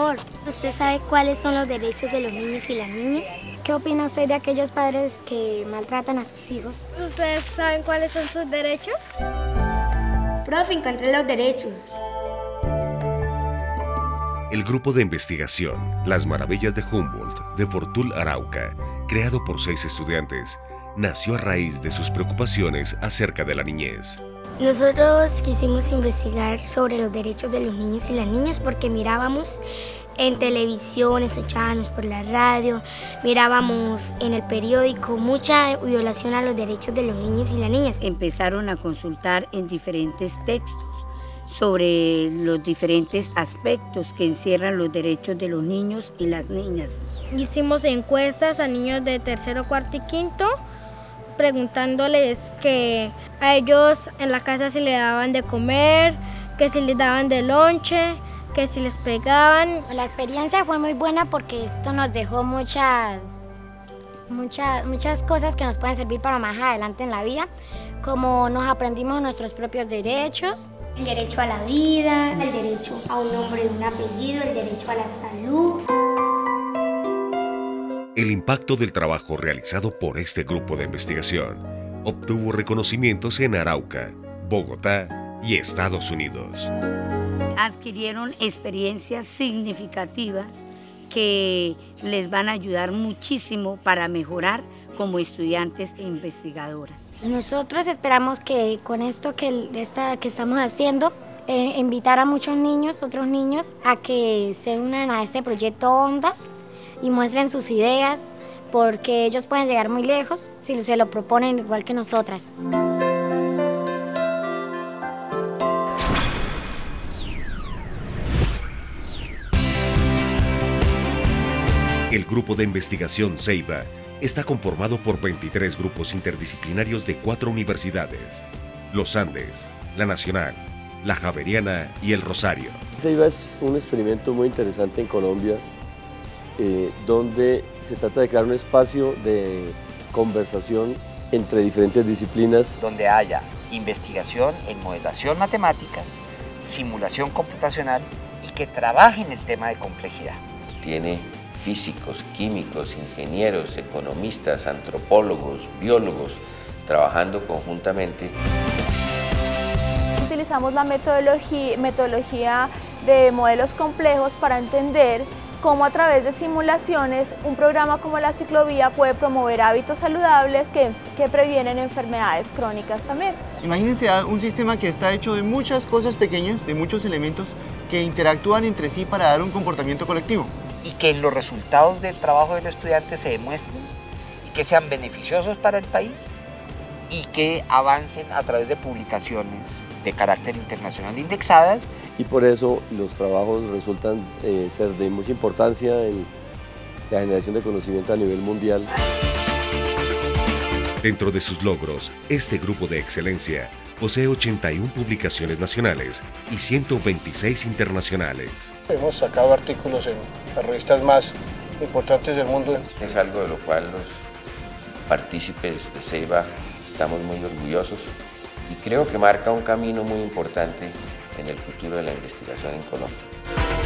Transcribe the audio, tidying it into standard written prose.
favor, ¿usted sabe cuáles son los derechos de los niños y las niñas? ¿Qué opina usted de aquellos padres que maltratan a sus hijos? ¿Ustedes saben cuáles son sus derechos? Profe, encontré los derechos. El grupo de investigación Las Maravillas de Humboldt de Fortul Arauca, creado por 6 estudiantes, nació a raíz de sus preocupaciones acerca de la niñez. Nosotros quisimos investigar sobre los derechos de los niños y las niñas porque mirábamos en televisión, escuchábamos por la radio, mirábamos en el periódico mucha violación a los derechos de los niños y las niñas. Empezaron a consultar en diferentes textos sobre los diferentes aspectos que encierran los derechos de los niños y las niñas. Hicimos encuestas a niños de tercero, cuarto y quinto, preguntándoles que a ellos en la casa si le daban de comer, que si les daban de lonche, que si les pegaban. La experiencia fue muy buena porque esto nos dejó muchas cosas que nos pueden servir para más adelante en la vida, como nos aprendimos nuestros propios derechos. El derecho a la vida, el derecho a un nombre y un apellido, el derecho a la salud. El impacto del trabajo realizado por este grupo de investigación obtuvo reconocimientos en Arauca, Bogotá y Estados Unidos. Adquirieron experiencias significativas que les van a ayudar muchísimo para mejorar como estudiantes e investigadoras. Nosotros esperamos que con esto que estamos haciendo, invitar a muchos niños, otros niños, a que se unan a este proyecto Ondas y muestren sus ideas, porque ellos pueden llegar muy lejos si se lo proponen igual que nosotras. El grupo de investigación Ceiba está conformado por 23 grupos interdisciplinarios de 4 universidades: Los Andes, la Nacional, la Javeriana y el Rosario. Ceiba es un experimento muy interesante en Colombia, donde se trata de crear un espacio de conversación entre diferentes disciplinas. Donde haya investigación en modelación matemática, simulación computacional y que trabajen el tema de complejidad. Tiene físicos, químicos, ingenieros, economistas, antropólogos, biólogos, trabajando conjuntamente. Utilizamos la metodología de modelos complejos para entender cómo a través de simulaciones un programa como la ciclovía puede promover hábitos saludables que previenen enfermedades crónicas también. Imagínense un sistema que está hecho de muchas cosas pequeñas, de muchos elementos que interactúan entre sí para dar un comportamiento colectivo. Y que los resultados del trabajo del estudiante se demuestren y que sean beneficiosos para el país y que avancen a través de publicaciones de carácter internacional indexadas. Y por eso los trabajos resultan ser de mucha importancia en la generación de conocimiento a nivel mundial. Dentro de sus logros, este grupo de excelencia posee 81 publicaciones nacionales y 126 internacionales. Hemos sacado artículos en las revistas más importantes del mundo. Es algo de lo cual los partícipes de Ceiba estamos muy orgullosos y creo que marca un camino muy importante en el futuro de la investigación en Colombia.